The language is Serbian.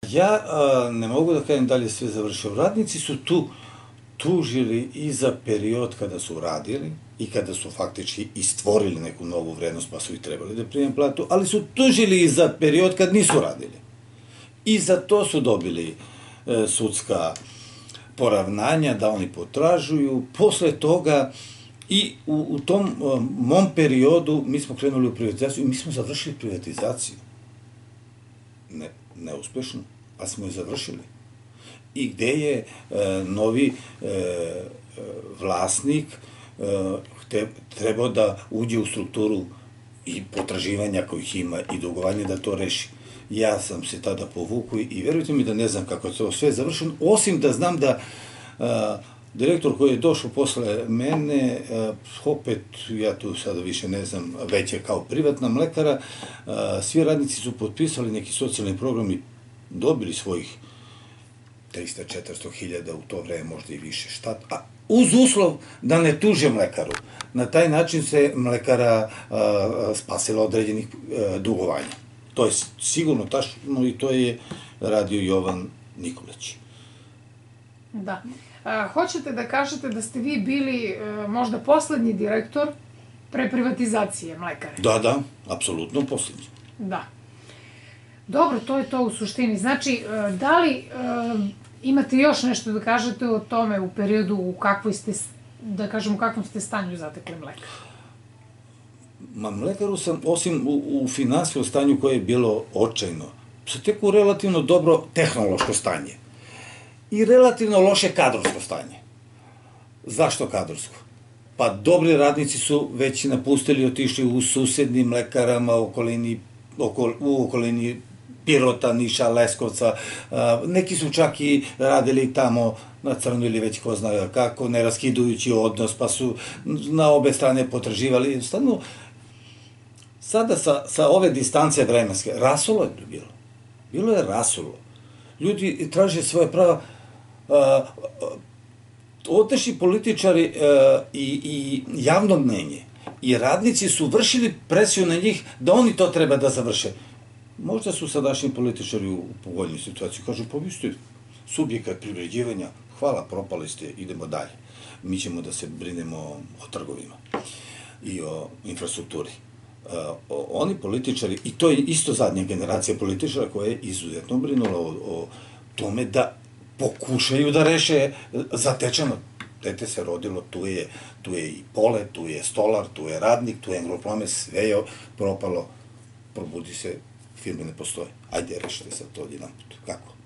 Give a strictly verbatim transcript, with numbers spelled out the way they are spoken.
Ja ne mogu da kažem da li je sve završio. Radnici su tu tužili i za period kada su radili i kada su faktički i stvorili neku novu vrednost, pa su i trebali da primaju platu, ali su tužili i za period kad nisu radili. I za to su dobili sudska poravnanja, da oni potražuju. Posle toga i u tom mom periodu mi smo krenuli u privatizaciju i mi smo završili privatizaciju. Neuspešno, a smo je završili. I gde je novi vlasnik trebao da uđe u strukturu i potraživanja kojih ima i dugovanja da to reši. Ja sam se tada povukao i verujte mi da ne znam kako je to sve završeno, osim da znam da direktor koji je došao posle mene, opet, ja tu sada više ne znam, već je kao privatna mlekara, svi radnici su potpisali neki socijalni program i dobili svojih trista do četiristo hiljada u to vreme, možda i više, šta, a uz uslov da ne tuže mlekaru. Na taj način se mlekara spasila određenih dugovanja. To je sigurno tačno i to je radio Jovan Nikolić. Da. Hoćete da kažete da ste vi bili možda poslednji direktor pre privatizacije mlekare? Da, da, apsolutno poslednji. Da. Dobro, to je to u suštini. Znači, da li imate još nešto da kažete o tome u periodu u kakvoj ste, da kažem, u kakvom ste stanju zatekli mlekar? Ma, mlekaru sam, osim u finansijskom stanju koje je bilo očajno, zatekao relativno dobro tehnološko stanje i relativno loše kadrovsko stanje. Zašto kadrovsko? Pa dobri radnici su već napustili, otišli u susednim mlekarama u okolini Pirota, Niša, Leskovca. Neki su čak i radili tamo na crno ili već ko zna kako, ne raskidujući odnos, pa su na obe strane potraživali. Jednostavno, sada sa ove distance vremenske, rasulo je bilo. Bilo je rasulo. Ljudi traže svoje prava. Oteši političari i javno mnenje i radnici su vršili presiju na njih da oni to treba da završe. Možda su sadašnji političari u povoljnoj situaciji. Kažu, pa vi ste subjekat privređivanja, hvala, propali ste, idemo dalje. Mi ćemo da se brinemo o trgovima i o infrastrukturi. Oni političari, i to je isto zadnja generacija političara koja je izuzetno brinula o tome da pokušaju da reše zatečeno. Dete se rodilo, tu je i pole, tu je stolar, tu je radnik, tu je Angloplame, sve je propalo, probudi se, firme ne postoje. Ajde, rešite sad to jedan put. Kako?